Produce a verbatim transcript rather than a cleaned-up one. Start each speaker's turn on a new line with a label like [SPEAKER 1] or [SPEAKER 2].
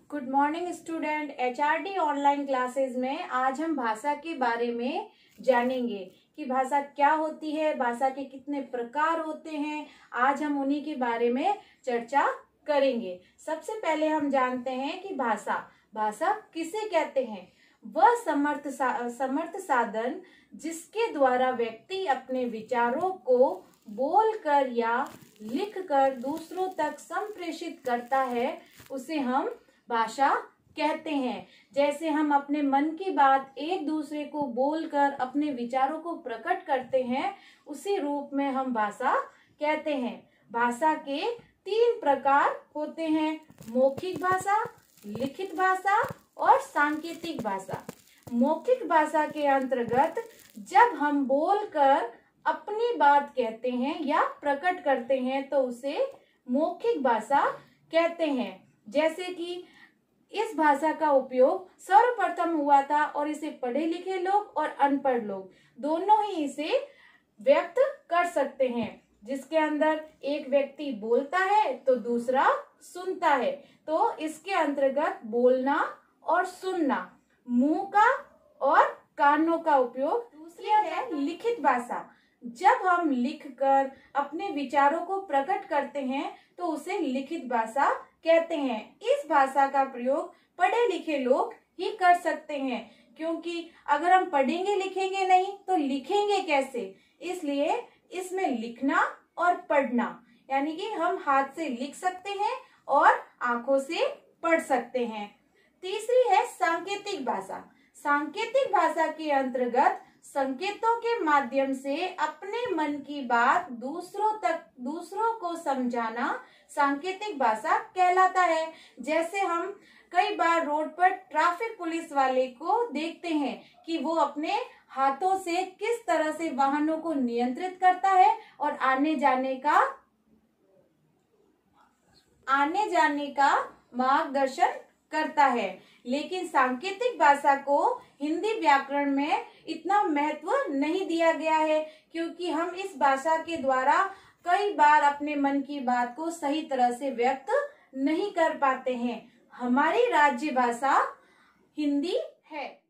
[SPEAKER 1] Good morning student. HRD online classes में आज हम भाषा के बारे में जानेंगे कि भाषा क्या होती है, भाषा के कितने प्रकार होते हैं। आज हम उन्हीं के बारे में चर्चा करेंगे। सबसे पहले हम जानते हैं कि भाषा भाषा किसे कहते हैं। वह समर्थ सा, समर्थ साधन जिसके द्वारा व्यक्ति अपने विचारों को बोलकर या लिखकर दूसरों तक संप्रेषित करता है, उसे हम भाषा कहते हैं। जैसे हम अपने मन की बात एक दूसरे को बोलकर अपने विचारों को प्रकट करते हैं, उसी रूप में हम भाषा कहते हैं। भाषा के तीन प्रकार होते हैं: मौखिक भाषा, लिखित भाषा और सांकेतिक भाषा। मौखिक भाषा के अंतर्गत जब हम बोलकर अपनी बात कहते हैं या प्रकट करते हैं तो उसे मौखिक भाषा कहते हैं। जैसे कि इस भाषा का उपयोग सर्वप्रथम हुआ था और इसे पढ़े लिखे लोग और अनपढ़ लोग दोनों ही इसे व्यक्त कर सकते हैं। जिसके अंदर एक व्यक्ति बोलता है तो दूसरा सुनता है, तो इसके अंतर्गत बोलना और सुनना, मुंह का और कानों का उपयोग। दूसरी है लिखित भाषा। जब हम लिखकर अपने विचारों को प्रकट करते हैं तो उसे लिखित भाषा कहते हैं। इस भाषा का प्रयोग पढ़े लिखे लोग ही कर सकते हैं, क्योंकि अगर हम पढ़ेंगे लिखेंगे नहीं तो लिखेंगे कैसे। इसलिए इसमें लिखना और पढ़ना, यानी कि हम हाथ से लिख सकते हैं और आंखों से पढ़ सकते हैं। तीसरी है सांकेतिक भाषा। सांकेतिक भाषा के अंतर्गत संकेतों के माध्यम से अपने मन की बात दूसरों तक दूसरों को समझाना सांकेतिक भाषा कहलाता है। जैसे हम कई बार रोड पर ट्रैफिक पुलिस वाले को देखते हैं कि वो अपने हाथों से किस तरह से वाहनों को नियंत्रित करता है और आने जाने का आने जाने का मार्गदर्शन करता है। लेकिन सांकेतिक भाषा को हिंदी व्याकरण में इतना महत्व नहीं दिया गया है, क्योंकि हम इस भाषा के द्वारा कई बार अपने मन की बात को सही तरह से व्यक्त नहीं कर पाते हैं। हमारी राज्य भाषा हिंदी है।